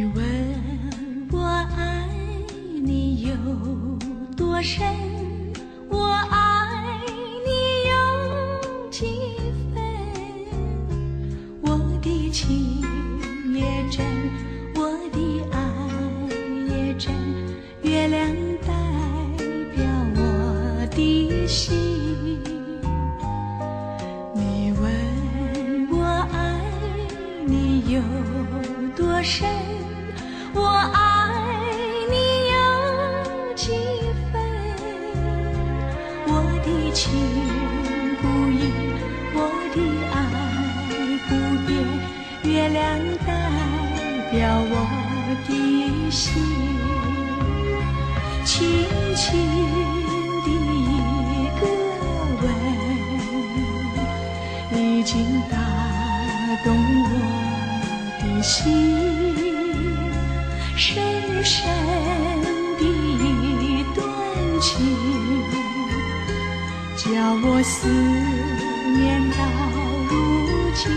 问我爱你有多深，我爱你有几分？我的情也真，我的爱也真，月亮代表我的心。你问我爱你有多深，我爱你有几分？我的情不移，我的爱不变，月亮代表我的心。轻轻的一个吻，已经打动我的心。深深的一段情，叫我思念到如今。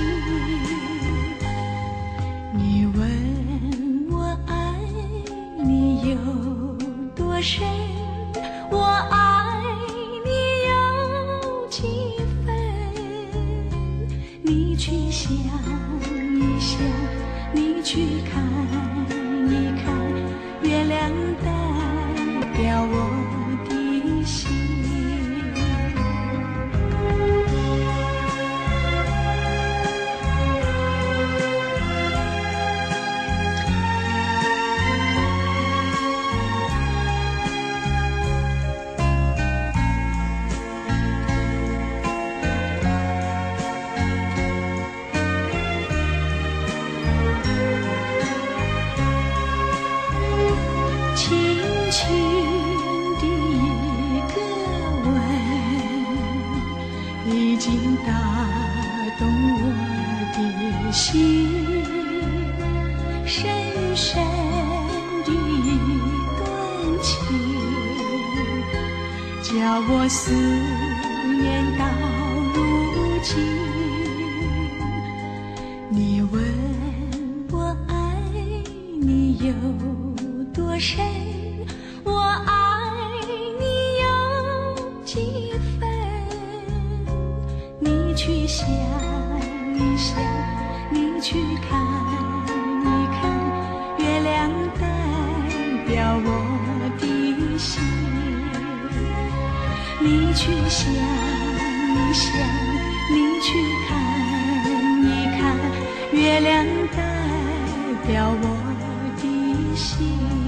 你问我爱你有多深，我爱你有几分？你去想一想，你去看一看，月亮代表我的心。轻轻的一个吻，已经打动我的心。深深的一段情，叫我思念到如今。你问我爱你有多深，我爱你有几分？你去想一想，你去看一看，月亮代表我的心。你去想一想，你去看一看，月亮代表我的心。